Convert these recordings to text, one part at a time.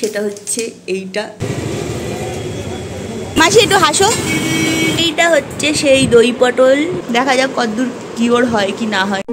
সেটা হচ্ছে এইটা। মাসি একটু হাসো। এইটা হচ্ছে সেই দই পটল, দেখা যাক কতদূর কি ওর হয় কি না হয়।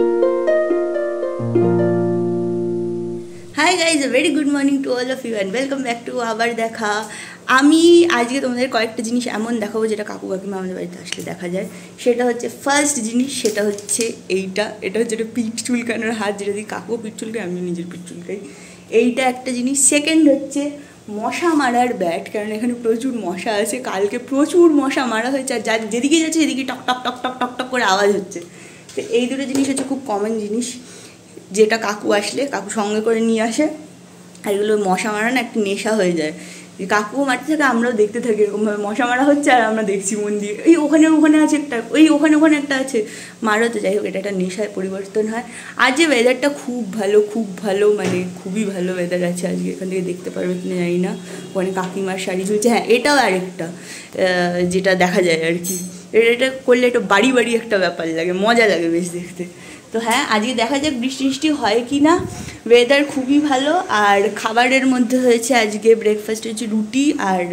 Hi guys, very good morning to all of you and welcome back to Abar Dekha. আমি আজকে তোমাদের কয়েকটা জিনিস এমন দেখাবো যেটা কাকু কাকিমা আমাদের বাড়িতে আসলে দেখা যায়। সেটা হচ্ছে ফার্স্ট জিনিস, সেটা হচ্ছে এইটা। এটা হচ্ছে একটা পিঠ চুলকানোর হাত, যেটা দিয়ে কাকুও পিঠ চুলকাই, আমি নিজের পিঠ চুলকাই। এইটা একটা জিনিস। সেকেন্ড হচ্ছে মশা মারার ব্যাট, কারণ এখানে প্রচুর মশা আছে। কালকে প্রচুর মশা মারা হয়েছে, আর যেদিকে যাচ্ছে সেদিকে টক টক টক টক টক টক করে আওয়াজ হচ্ছে। তো এই দুটো জিনিস হচ্ছে খুব কমন জিনিস, যেটা কাকু আসলে কাকু সঙ্গে করে নিয়ে আসে। আর এগুলো মশা মারা না একটা নেশা হয়ে যায়। কাকুও মারতে থাকে, আমরাও দেখতে থাকি এরকমভাবে মশা মারা হচ্ছে, আর আমরা দেখছি মন দিয়ে এই ওখানে আছে একটা, ওই ওখানে একটা আছে, মারো। তো যাই হোক, এটা একটা নেশায় পরিবর্তন হয়। আর যে ওয়েদারটা খুব ভালো, মানে খুবই ভালো ওয়েদার আছে আজকে। এখান থেকে দেখতে পারবে কিনা জানি না, ওখানে কাকিমার শাড়ি ঝুলছে। হ্যাঁ, এটাও আরেকটা যেটা দেখা যায় আর কি। এটা করলে একটা বাড়ি একটা ব্যাপার লাগে, মজা লাগে বেশ দেখতে। তো হ্যাঁ, আজকে দেখা যাক বৃষ্টি হয় কি না। ওয়েদার খুবই ভালো। আর খাবারের মধ্যে হয়েছে আজকে ব্রেকফাস্ট হচ্ছে রুটি আর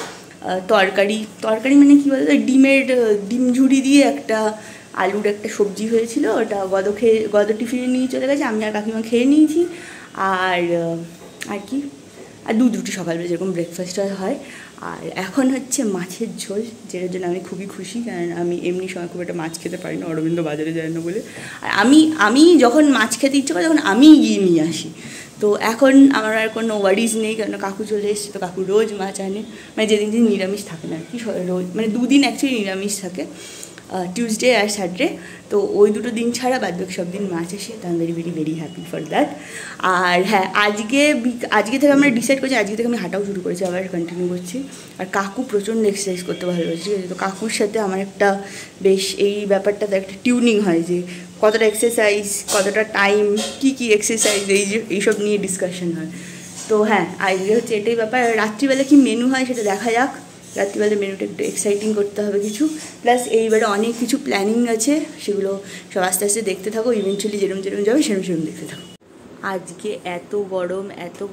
তরকারি মানে কী বলতো, ডিম ঝুড়ি দিয়ে একটা আলুর একটা সবজি হয়েছিল। ওটা গদ টিফিনে নিয়ে চলে গেছে, আমি আর কাকিমা খেয়ে নিয়েছি। আর কি, আর দুধ রুটি সকালবেলা যেরকম ব্রেকফাস্ট হয়। আর এখন হচ্ছে মাছের ঝোল, যেটার জন্য আমি খুবই খুশি, কারণ আমি এমনি সময় খুব একটা মাছ খেতে পারি না, অরবিন্দ বাজারে যায় না বলে। আর আমি যখন মাছ খেতে ইচ্ছে করে তখন আমিই গিয়ে নিয়ে আসি। তো এখন আমার আর কোনো ওয়ারিজ নেই, কারণ কাকু চলে এসছে। তো কাকু রোজ মাছ আনে, মানে যেদিন নিরামিষ থাকে না আর কি, রোজ মানে দুদিন অ্যাকচুয়ালি নিরামিষ থাকে, টিউসডে আর স্যাটারডে। তো ওই দুটো দিন ছাড়া বাদ বাকি সব দিন মাছ আসে। তো আমি ভেরি হ্যাপি ফর দ্যাট। আর হ্যাঁ, আজকে থেকে আমরা ডিসাইড করছি, আজকে থেকে আমি হাঁটাও শুরু করেছি, আবার কন্টিনিউ করছি। আর কাকু প্রচণ্ড এক্সারসাইজ করতে ভালোবাসে, ঠিক আছে। তো কাকুর সাথে আমার একটা বেশ এই ব্যাপারটাতে একটা টিউনিং হয়, যে কতটা এক্সারসাইজ, কতটা টাইম, কী এক্সারসাইজ, এইসব নিয়ে ডিসকাশন হয়। তো হ্যাঁ, আজকে হচ্ছে এটাই ব্যাপার। রাত্রিবেলা কি মেনু হয় সেটা দেখা যাক। রাত্রিবেলা মেনুটা একটু এক্সাইটিং করতে হবে কিছু, প্লাস এইবারে অনেক কিছু প্ল্যানিং আছে, সেগুলো সব আস্তে আস্তে দেখতে থাকো। ইভেনচুয়ালি যেরম যাবে সেরম দেখতে থাকো। আজকে এত গরম,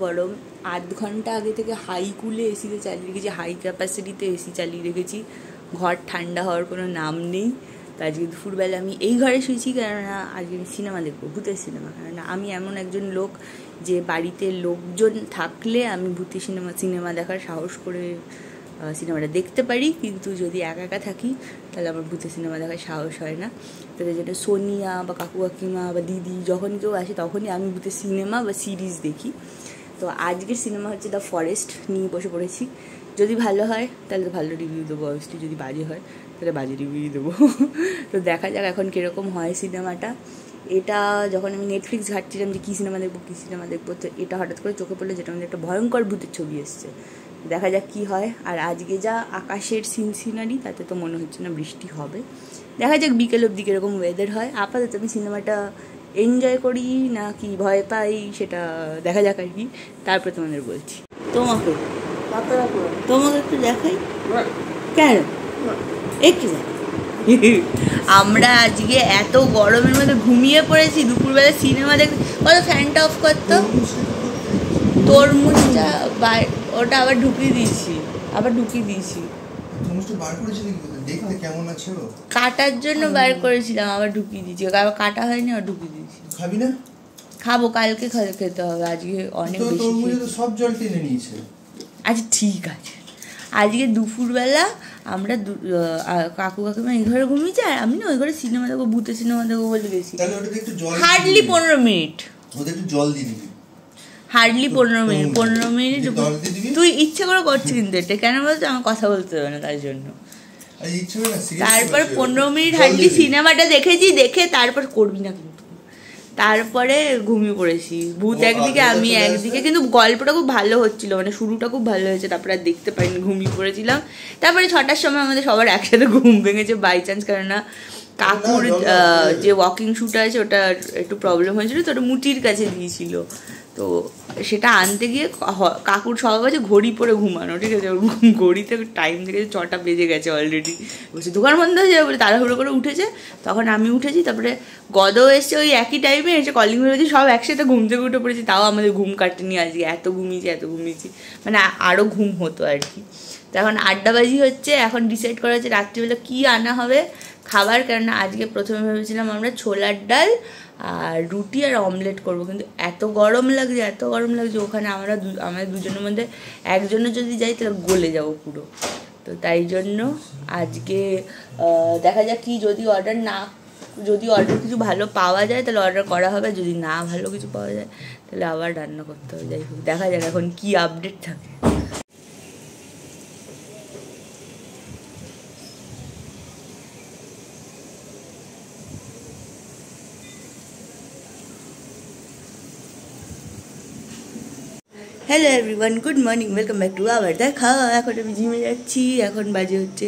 আধ ঘন্টা আগে থেকে হাই কুলে এসিতে চালিয়ে রেখেছি, হাই ক্যাপাসিটিতে এসি চালিয়ে রেখেছি। ঘর ঠান্ডা হওয়ার কোনো নাম নেই। তো আজকে দুপুরবেলা আমি এই ঘরে শুয়েছি, কেননা আজকে সিনেমা দেখবো, ভূতের সিনেমা। কেননা আমি এমন একজন লোক যে বাড়িতে লোকজন থাকলে আমি ভূতের সিনেমা দেখার সাহস করে সিনেমাটা দেখতে পারি, কিন্তু যদি একা থাকি তাহলে আমার ভূতের সিনেমা দেখার সাহস হয় না। তাদের জন্য সোনিয়া বা কাকু কাকিমা বা দিদি যখন কেউ আসে তখনই আমি ভূতের সিনেমা বা সিরিজ দেখি। তো আজকের সিনেমা হচ্ছে দ্য ফরেস্ট, নিয়ে বসে পড়েছি। যদি ভালো হয় তাহলে তো ভালো রিভিউ দেবো, অবশ্যই। যদি বাজে হয় তাহলে বাজে রিভিউ দেবো। তো দেখা যাক এখন কীরকম হয় সিনেমাটা। এটা যখন আমি নেটফ্লিক্স ঘাটছিলাম যে কী সিনেমা দেখবো, তো এটা হঠাৎ করে চোখে পড়লো, যেটা আমাদের একটা ভয়ঙ্কর ভূতের ছবি এসছে। দেখা যাক কী হয়। আর আজকে যা আকাশের সিনারি, তাতে তো মনে হচ্ছে না বৃষ্টি হবে। দেখা যাক বিকেল অবধি কীরকম ওয়েদার হয়। আপাতত আমি সিনেমাটা এনজয় করি না কি ভয় পাই সেটা দেখা যাক আর কি, তারপরে তোমাদের বলছি। তোমাকে একটু দেখাই, কেন একটু আমরা আজকে এত গরমের মধ্যে ঘুমিয়ে পড়েছি, দুপুরবেলা সিনেমা দেখতে। কত ফ্যানটা অফ করতো, তরমুজটা ওটা আবার ঢুকিয়ে দিয়েছি। কাটার জন্য বার করেছিলাম, আবার ঢুকিয়ে দিয়েছি। আবার কাটা হয়নি, আবার ঢুকিয়ে দিয়েছি। খাবি না? খাবো, কালকে খেতে হবে, আজকে অনেক বেশি। সব জল টেনে নিয়েছে। আচ্ছা ঠিক আছে। আজকে দুপুরবেলা আমরা কাকু কাকিমা এই ঘরে ঘুমিয়েছি, আর আমি না ওই ঘরে সিনেমা দেখবো, ভূতের সিনেমা দেখবো বলে গেছি। হার্ডলি 15 মিনিট, জল দিয়ে দিবি। হার্ডলি 15 মিনিট। তুই ইচ্ছে করে করছিস কিন্তু এটা, কেন বলতো আমার কথা বলতে হবে না তার জন্য। তারপর 15 মিনিট হার্ডলি সিনেমাটা দেখেছি, দেখে তারপর করবি না কিন্তু। তারপরে ঘুমিয়ে পড়েছি, ভূত একদিকে আমি একদিকে। কিন্তু গল্পটা খুব ভালো হচ্ছিল, মানে শুরুটা খুব ভালো হয়েছে, তারপরে আর দেখতে পারিনি, ঘুমিয়ে পড়েছিলাম। তারপরে 6টার সময় আমাদের সবার একসাথে ঘুম ভেঙেছে বাই চান্স, কেননা কাকুর যে ওয়াকিং শ্যুটা আছে ওটা একটু প্রবলেম হয়েছিল, তো ওটা মুটির কাছে দিয়েছিল। তো তো সেটা আনতে গিয়ে কাকুর স্বভাব আছে ঘড়ি পরে ঘুমানো, ঠিক আছে, ঘড়িতে টাইম দেখেছে 6টা বেজে গেছে অলরেডি, বলছে দোকান বন্ধ হয়ে যাবে বলে তাড়াহুড়ো করে উঠেছে। তখন আমি উঠেছি, তারপরে গদও এসছে ওই একই টাইমে এসে কলিং বেজেছে, সব একসাথে ঘুম থেকে উঠে পড়েছি। তাও আমাদের ঘুম কাটেনি আজকে, এত ঘুমিয়েছি মানে আরও ঘুম হতো আর কি। তো এখন 8টা হচ্ছে, এখন ডিসাইড করা হচ্ছে রাত্রিবেলা কী আনা হবে খাবার। কেননা আজকে প্রথমে ভেবেছিলাম আমরা ছোলার ডাল আর রুটি আর অমলেট করবো, কিন্তু এত গরম লাগছে ওখানে আমাদের দুজনের মধ্যে একজনের যদি যাই তাহলে গলে যাবো পুরো। তো তাই জন্য আজকে দেখা যাক কি, যদি অর্ডার কিছু ভালো পাওয়া যায় তাহলে অর্ডার করা হবে, যদি না ভালো কিছু পাওয়া যায় তাহলে আবার রান্না করতে হবে। যাই হোক দেখা যাক এখন কি আপডেট থাকে। Hello everyone, good morning, welcome back to our দেখা। এখন আমি জিমে যাচ্ছি, এখন বাজে হচ্ছে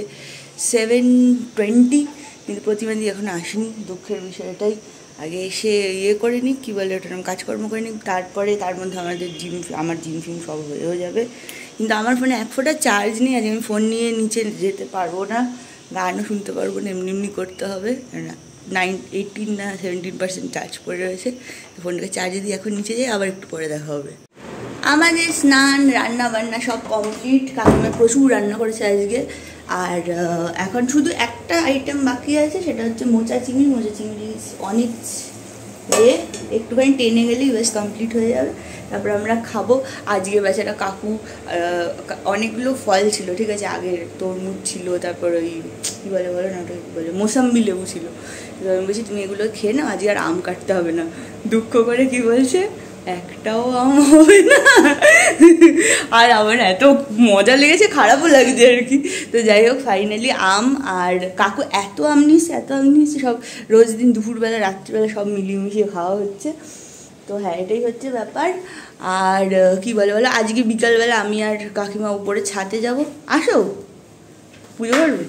7:20, কিন্তু প্রতিমাদি এখন আসেনি, দুঃখের বিষয় এটাই। আগে এসে করে নিই, কী বলে ওটা, কাজকর্ম করে নিই, তারপরে তার মধ্যে আমার জিম ফিম সব হয়েও যাবে। কিন্তু আমার ফোনে এক ফোঁটা চার্জ নেই, আজ আমি ফোন নিয়ে নিচে যেতে পারবো না, গানও শুনতে পারবো না, এমনি করতে হবে। না 18 না 17% চার্জ পড়ে রয়েছে, ফোনটাকে চার্জে দিয়ে এখন নিচে যাই, আবার একটু পরে দেখা হবে। আমাদের স্নান রান্না বান্না সব কমপ্লিট, কাকিমা প্রচুর রান্না করেছে আজকে। আর এখন শুধু একটা আইটেম বাকি আছে, সেটা হচ্ছে মোচা চিংড়ি অনেক একটুখানি টেনে গেলেই বেশ কমপ্লিট হয়ে যাবে, তারপর আমরা খাবো। আজকে বেচারা কাকু অনেকগুলো ফল ছিল, ঠিক আছে, আগের তরমুজ ছিল, তারপর ওই কী বলে না, ওটা কী বলে, মোসাম্বি লেবু ছিল। আমি বলছি তুমি এগুলো খেয়ে নাও, আজকে আর আম কাটতে হবে না। দুঃখ করে কি বলছে, একটাও আম হবে না। আর আমার এত মজা লেগেছে, খারাপও লাগছে আর কি। তো যাই হোক ফাইনালি আম, আর কাকু এত আম নিচ্ছে, সব রোজ দিন দুপুরবেলা রাত্রিবেলা সব মিলিয়ে খাওয়া হচ্ছে। তো হ্যাঁ, এটাই হচ্ছে ব্যাপার। আর কি বলো আজকে বিকালবেলা আমি আর কাকিমা উপরে ছাদে যাব, আসো পুজো করবে।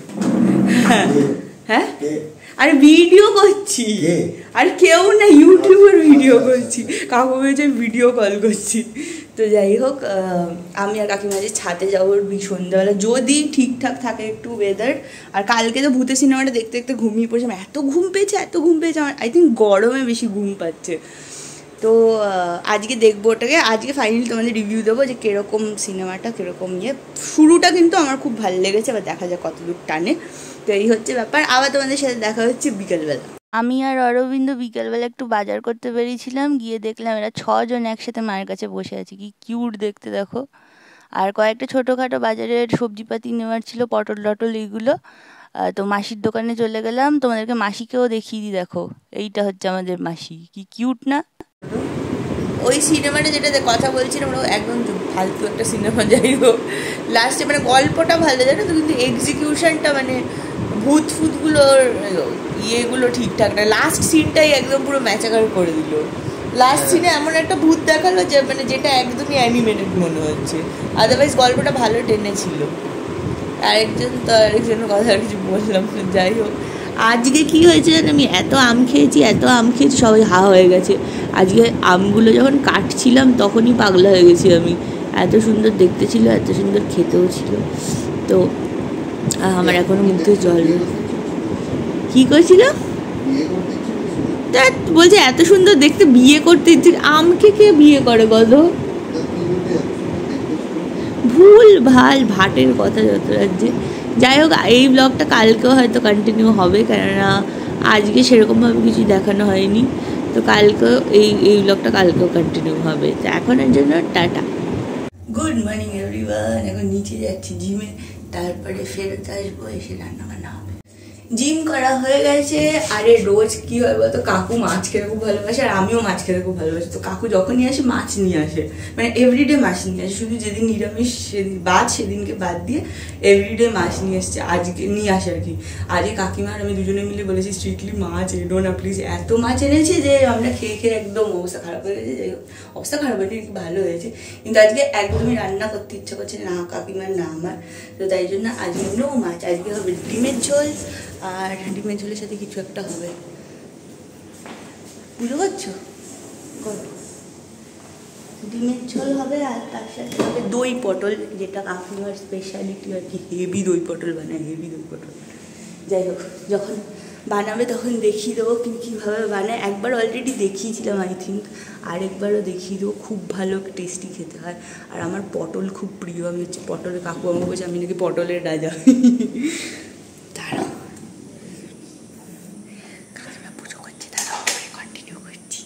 হ্যাঁ আরে ভিডিও করছি, আর কেউ না, ইউটিউবের ভিডিও করছি, কাকু বলছে ভিডিও কল করছি। তো যাই হোক আমি আর কাকিমা যে ছাদে যাবো সন্ধ্যাবেলা, যদি ঠিকঠাক থাকে একটু ওয়েদার। আর কালকে তো ভূতের সিনেমাটা দেখতে দেখতে ঘুমিয়ে পড়েছি, আমার এত ঘুম পেয়েছে আমার, আই থিঙ্ক গরমে বেশি ঘুম পাচ্ছে। তো আজকে দেখবো ওটাকে, আজকে ফাইনালি তোমাদের রিভিউ দেবো যে কীরকম সিনেমাটা, কীরকম শুরুটা কিন্তু আমার খুব ভালো লেগেছে, আবার দেখা যায় কতদূর টানে। তো এই হচ্ছে ব্যাপার, আবার তোমাদের সাথে দেখা হচ্ছে বিকেলবেলা। আমি আর অরবিন্দ বিকেলবেলা একটু বাজার করতে বেরিয়েছিলাম, গিয়ে দেখলাম এরা 6 জন একসাথে মায়ের কাছে বসে আছে, কি কিউট দেখতে দেখো। আর কয়েকটা ছোটোখাটো বাজারের সবজিপাতি নেওয়ার ছিল, পটল টটল এইগুলো। তো মাসির দোকানে চলে গেলাম, তোমাদেরকে মাসিকেও দেখিয়ে দিই, দেখো এইটা হচ্ছে আমাদের মাসি, কি কিউট না। ওই সিনেমাটা যেটাতে কথা বলছিলাম ওটা একদম ফালতু একটা সিনেমা, যাই হোক লাস্টে মানে গল্পটা ভালো জানো তো, কিন্তু এক্সিকিউশনটা মানে ভূত ফুতগুলোর ইয়েগুলো ঠিকঠাক না, লাস্ট সিনটাই একদম পুরো ম্যাচাকার করে দিল। লাস্ট সিনে এমন একটা ভূত দেখালো যে মানে যেটা একদমই অ্যানিমেটেড মনে হচ্ছে, আদারওয়াইজ গল্পটা ভালো টেনেছিল। আরেকজনের কথা আর কিছু বললাম না। যাই হোক আজকে কি হয়েছে জানো, আমি এত আম খেয়েছি সবাই হা হয়ে গেছে। আজকে আমগুলো যখন কাটছিলাম তখনই পাগলা হয়ে গেছি আমি, এত সুন্দর দেখতে ছিল, এত সুন্দর খেতেও ছিল। তো আমার এখনো মুখে জল, কি করছিল তা বলছে এত সুন্দর দেখতে, বিয়ে করতে ইচ্ছে, আমকে কে বিয়ে করে গদ, ভুল ভাল ভাটের কথা যত রাজ্যে। যাই হোক এই ব্লগটা কালকেও হয়তো কন্টিনিউ হবে, কেননা আজকে সেরকমভাবে কিছু দেখানো হয়নি, তো কালকেও এই ব্লগটা কালকেও কন্টিনিউ হবে। তো এখনের জন্য টাটা, গুড মর্নিং এভরিওয়ান। এখন নিচে যাচ্ছি জিমে, তারপরে ফেরত আসবো, এসে রান্না বান্না হবে। জিম করা হয়ে গেছে। আরে রোজ কি হয় বলতো, কাকু মাছ খেতে খুব ভালোবাসে আর আমিও মাছ খেতে খুব ভালোবাসি। তো কাকু যখনই আসে মাছ নিয়ে আসে, মানে এভরিডে মাছ নিয়ে আসে, শুধু যেদিন নিরামিষ সেদিনকে বাদ দিয়ে এভরিডে মাছ নিয়ে আসছে, আজকে নিয়ে আসে আর কি। আজকে কাকিমা আর আমি দুজনে মিলে বলেছি স্ট্রিক্টলি মাছ এনো না প্লিজ, এত মাছ এনেছে যে আমরা খেয়ে খেয়ে একদম অবস্থা খারাপ হয়ে গেছে। যাই হোক অবস্থা খারাপ হয়নি, ভালো হয়েছে, কিন্তু আজকে একদমই রান্না করতে ইচ্ছা করছে না কাকিমার না আমার। তো তাই জন্য আজকে নো মাছ, আজকে হবে ডিমের ঝোল, আর ডিমের ঝোলের সাথে কিছু একটা হবে। পুজো করছো, করো, ডিমের ঝোল হবে আর তার সাথে হবে দই পটল, যেটা কাকিমার স্পেশালিটি আর কি। হেভি দই পটল বানায়, হেভি দই পটল। যাই হোক, যখন বানাবে তখন দেখিয়ে দেবো কীভাবে বানায়। একবার অলরেডি দেখিয়েছিলাম আই থিঙ্ক, আরেকবারও দেখিয়ে দেবো। খুব ভালো টেস্টি খেতে হয়। আর আমার পটল খুব প্রিয়, আমি হচ্ছে পটলের কাকু আমাকে বলছে আমি নাকি পটলের রাজা। দাঁড়াও, কাকিমা পুজো করছে, দাঁড়াও কন্টিনিউ করছি।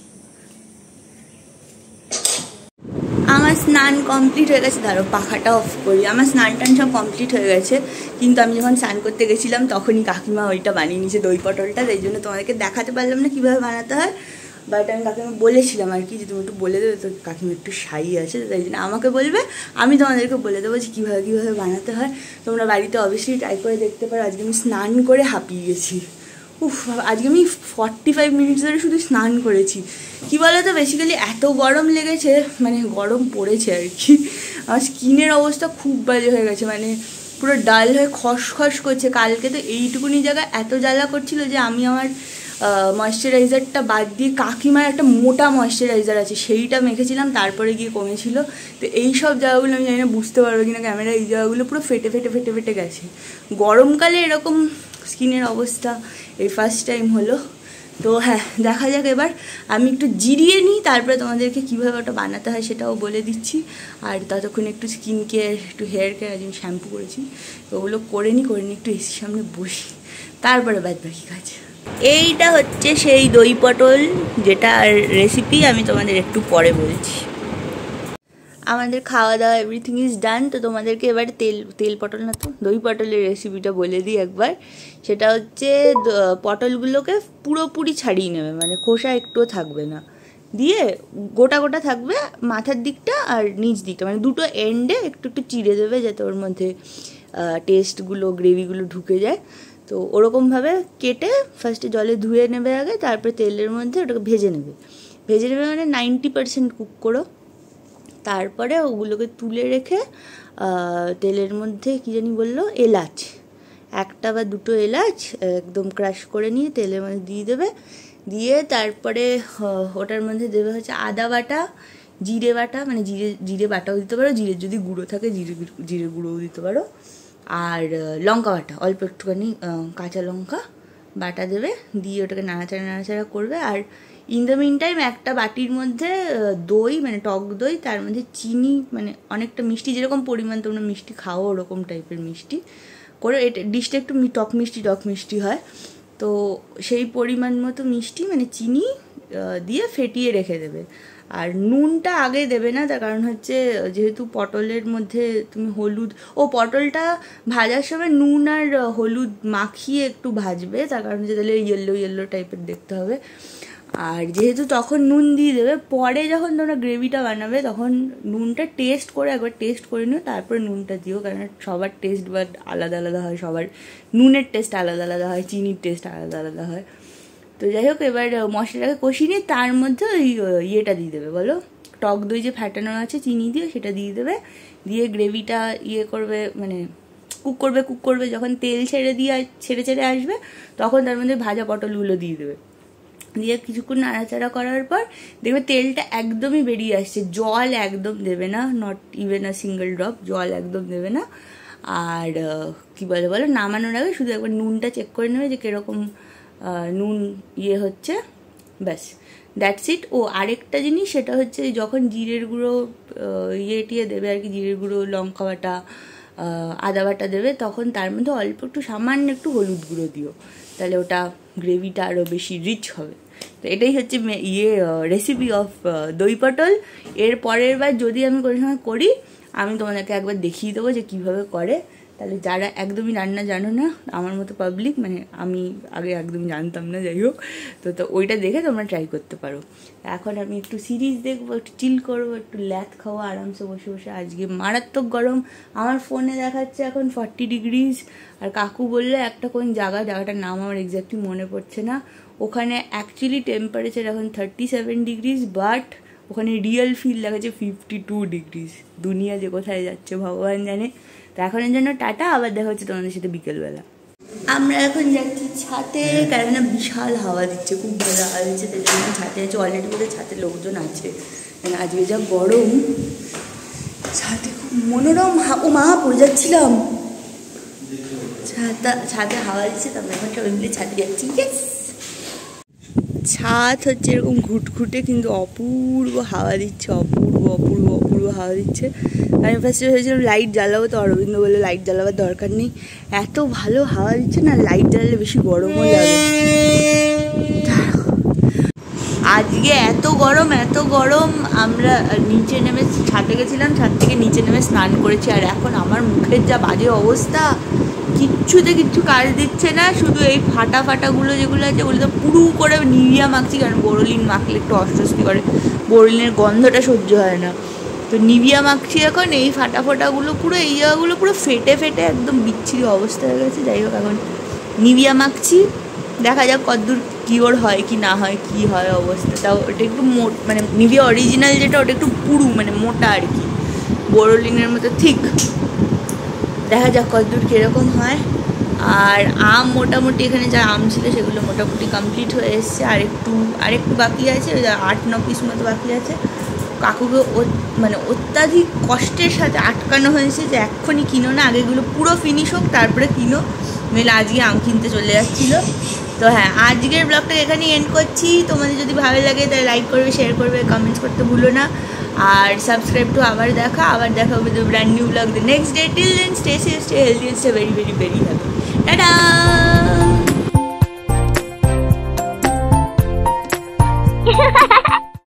আমার স্নান কমপ্লিট হয়ে গেছে। ধরো পাখাটা অফ করি। আমার স্নান টান সব কমপ্লিট হয়ে গেছে, কিন্তু আমি যখন স্নান করতে গেছিলাম তখনই কাকিমা ওইটা বানিয়ে নিয়েছে, দই পটলটা। তাই জন্য তোমাদেরকে দেখাতে পারলাম না কীভাবে বানাতে হয়, বাট আমি কাকিমা বলেছিলাম আর কি যে তুমি একটু বলে দেবে। তো কাকিমা একটু শাই আছে, তাই জন্য আমাকে বলবে, আমি তোমাদেরকে বলে দেবো যে কীভাবে বানাতে হয়। তোমরা বাড়িতে অবশ্যই ট্রাই করে দেখতে পারো। আজকে আমি স্নান করে হাঁপিয়ে গেছি। আজকে আমি 45 মিনিট ধরে শুধু স্নান করেছি। কী বলো তো, বেসিক্যালি এত গরম লেগেছে, মানে গরম পড়েছে আর কি। আমার স্কিনের অবস্থা খুব বাজে হয়ে গেছে, মানে পুরো ডাল হয়ে খসখস করছে। কালকে তো এইটুকুনি জায়গায় এত জ্বালা করছিল যে আমি আমার ময়েশ্চারাইজারটা বাদ দিয়ে কাকিমার একটা মোটা ময়েশ্চারাইজার আছে সেইটা মেখেছিলাম, তারপরে গিয়ে কমেছিল। তো এই সব জায়গাগুলো আমি জানি না বুঝতে পারবো কিনা ক্যামেরা, এই জায়গাগুলো পুরো ফেটে গেছে। গরমকালে এরকম স্কিনের অবস্থা এই ফার্স্ট টাইম হলো। তো হ্যাঁ, দেখা যাক এবার। আমি একটু জিরিয়ে নিই, তারপরে তোমাদেরকে কীভাবে ওটা বানাতে হয় সেটাও বলে দিচ্ছি। আর ততক্ষণ একটু স্কিন কেয়ার, একটু হেয়ার কেয়ার, আজ আমি শ্যাম্পু করেছি, তো ওগুলো করে নিই একটু এসির সামনে বসি, তারপরে বাদ বাকি কাজ। এইটা হচ্ছে সেই দই পটল, যেটা রেসিপি আমি তোমাদের একটু পরে বলছি। আমাদের খাওয়া দাওয়া এভরিথিং ইজ ডান। তো তোমাদেরকে এবার তেল পটল না তো দই পটলের রেসিপিটা বলে দিই একবার। সেটা হচ্ছে পটলগুলোকে পুরোপুরি ছাড়িয়ে নেবে, মানে খোসা একটুও থাকবে না, দিয়ে গোটা গোটা থাকবে মাথার দিকটা আর নিচ দিকটা, মানে দুটো এন্ডে একটু চিড়ে দেবে যাতে ওর মধ্যে টেস্টগুলো, গ্রেভিগুলো ঢুকে যায়। তো ওরকমভাবে কেটে ফার্স্টে জলে ধুয়ে নেবে আগে, তারপরে তেলের মধ্যে ওটাকে ভেজে নেবে মানে 90% কুক করো। তারপরে ওগুলোকে তুলে রেখে তেলের মধ্যে কী জানি বললো, এলাচ, একটা বা দুটো এলাচ একদম ক্রাশ করে নিয়ে তেলের মধ্যে দিয়ে দেবে। দিয়ে তারপরে ওটার মধ্যে দেবে হচ্ছে আদা বাটা, জিরে বাটা, মানে জিরে বাটাও দিতে পারো, জিরের যদি গুঁড়ো থাকে জিরে গুঁড়োও দিতে পারো, আর লঙ্কা বাটা অল্প একটুখানি, কাঁচা লঙ্কা বাটা দেবে। দিয়ে ওটাকে নাড়াচাড়া করবে। আর ইন দ্য মিন টাইম একটা বাটির মধ্যে দই, মানে টক দই, তার মধ্যে চিনি, মানে অনেকটা মিষ্টি, যেরকম পরিমাণ তোমরা মিষ্টি খাও ওরকম টাইপের মিষ্টি করে, এটা ডিশটা একটু টক মিষ্টি হয়। তো সেই পরিমাণ মতো মিষ্টি, মানে চিনি দিয়ে ফেটিয়ে রেখে দেবে। আর নুনটা আগে দেবে না, তার কারণ হচ্ছে যেহেতু পটলের মধ্যে তুমি হলুদ, পটলটা ভাজার সময় নুন আর হলুদ মাখিয়ে একটু ভাজবে, তার কারণ হচ্ছে তাহলে ইয়েলো টাইপের দেখতে হবে। আর যেহেতু তখন নুন দিয়ে দেবে, পরে যখন তোমরা গ্রেভিটা বানাবে তখন নুনটা একবার টেস্ট করে নিও, তারপরে নুনটা দিও। কারণ সবার টেস্ট বাট আলাদা হয়, সবার নুনের টেস্ট আলাদা হয়, চিনির টেস্ট আলাদা হয়। তো যাই হোক, এবার মশলাটাকে কষিয়ে নিয়ে তার মধ্যে ওই ইয়েটা দিয়ে দেবে, বলো টক দই যে ফ্যাটানো আছে চিনি দিয়ে, সেটা দিয়ে দেবে। দিয়ে গ্রেভিটা করবে, মানে কুক করবে। যখন তেল ছেড়ে আসবে তখন তার মধ্যে ভাজা পটলগুলো দিয়ে দেবে। দিয়ে কিছুক্ষণ নাড়াচাড়া করার পর দেখবে তেলটা একদমই বেরিয়ে আসছে। জল একদম দেবে না, not even a single drop, জল একদম দেবে না। আর কি বলো, নামানোর আগে শুধু একবার নুনটা চেক করে নেবে যে কীরকম নুন হচ্ছে, ব্যাস, দ্যাটস ইট। আরেকটা জিনিস, সেটা হচ্ছে যখন জিরের গুঁড়ো দেবে আর কি, জিরের গুঁড়ো, লঙ্কা বাটা, আদা বাটা দেবে, তখন তার মধ্যে অল্প একটু সামান্য একটু হলুদ গুঁড়ো দিও, তাহলে ওটা গ্রেভিটা আরও বেশি রিচ হবে। তো এটাই হচ্ছে রেসিপি অফ দই পটল। এর পরের বার যদি আমি কোনো সময় করি, আমি তোমাদেরকে একবার দেখিয়ে দেবো যে কীভাবে করে। তাহলে যারা একদমই রান্না জানো না, আমার মতো পাবলিক, মানে আমি আগে একদমই জানতাম না, যাই হোক, তো ওইটা দেখে তোমরা ট্রাই করতে পারো। এখন আমি একটু সিরিজ দেখবো, একটু চিল করবো, একটু ল্যাথ খাওয়া আরামসে বসে। আজকে মারাত্মক গরম, আমার ফোনে দেখাচ্ছে এখন 40 ডিগ্রিজ। আর কাকু বললে একটা কোন জায়গাটার নাম আমার এক্স্যাক্টলি মনে পড়ছে না, ওখানে অ্যাকচুয়ালি টেম্পারেচার এখন 37 ডিগ্রিজ, বাট ওখানে রিয়েল ফিল লাগাচ্ছে 52 ডিগ্রিজ। দুনিয়া যে কোথায় যাচ্ছে ভগবান জানে। তো এখনের জন্য টাটা, আবার দেখা হচ্ছে তোমাদের সাথে বিকেলবেলা। আমরা এখন যাচ্ছি ছাদে, কেননা বিশাল হাওয়া দিচ্ছে, খুব ভালো হাওয়া দিচ্ছে, তাই জন্য ছাদে যাচ্ছি। অলরেডি বোধহয় ছাদে লোকজন আছে, আজকে যা গরম, ছাদে খুব মনোরম ও মা পড়ে যাচ্ছিলাম। ছাদে হাওয়া দিচ্ছে, তারপরে এখন সবাই মিলে ছাদে যাচ্ছি। ছাদ হচ্ছে এরকম ঘুটঘুটে কিন্তু অপূর্ব হাওয়া দিচ্ছে, অপূর্ব অপূর্ব অপূর্ব হাওয়া দিচ্ছে। আমি ফার্স্টে ভেবেছিলাম লাইট জ্বালাবো, তো অরবিন্দ বলে লাইট জ্বালাবার দরকার নেই, এত ভালো হাওয়া দিচ্ছে না, লাইট জ্বালালে বেশি গরমও লাগে। আজকে এত গরম আমরা নিচে নেমে ছাদে গেছিলাম, ছাদ থেকে নিচে নেমে স্নান করেছি। আর এখন আমার মুখের যা বাজে অবস্থা, কিচ্ছু কাজ দিচ্ছে না, শুধু এই ফাটাগুলো যেগুলো আছে ওগুলো তো পুরো করে নিভিয়া মাখছি, কারণ বোরোলিন মাখলে একটু অস্বস্তি করে, বোরোলিনের গন্ধটা সহ্য হয় না, তো নিভিয়া মাখছি এখন। এই ফাটাগুলো পুরো, এই জায়গাগুলো পুরো ফেটে একদম বিচ্ছিরি অবস্থা হয়ে গেছে। যাই হোক, এখন নিভিয়া মাখছি, দেখা যাক কতদূর কিওর হয় কি না হয়, কি হয় অবস্থাটাও। ওটা একটু মানে নিভিয়া অরিজিনাল যেটা, ওটা একটু পুরু মানে মোটা আর কি, বোরোলিনের মতো ঠিক। দেখা যাক কতদূর কীরকম হয়। আর আম মোটামুটি এখানে যা আম ছিল সেগুলো মোটামুটি কমপ্লিট হয়ে এসছে, আরেকটু বাকি আছে, 8-9 পিস মতো বাকি আছে। কাকুকে মানে অত্যাধিক কষ্টের সাথে আটকানো হয়েছে যে এক্ষুনি কিনো না, আগেগুলো পুরো ফিনিশ হোক তারপরে কিনো, নইলে আজকে আম কিনতে চলে যাচ্ছিলো। তো হ্যাঁ, আজকের ব্লগটা এখানেই এন্ড করছি। তোমাদের যদি ভালো লাগে তাহলে লাইক করবে, শেয়ার করবে, কমেন্টস করতে ভুলো না, আর subscribe to Abar Dekha with brand new blog the next day. Till then stay safe, stay healthy, stay very very very happy.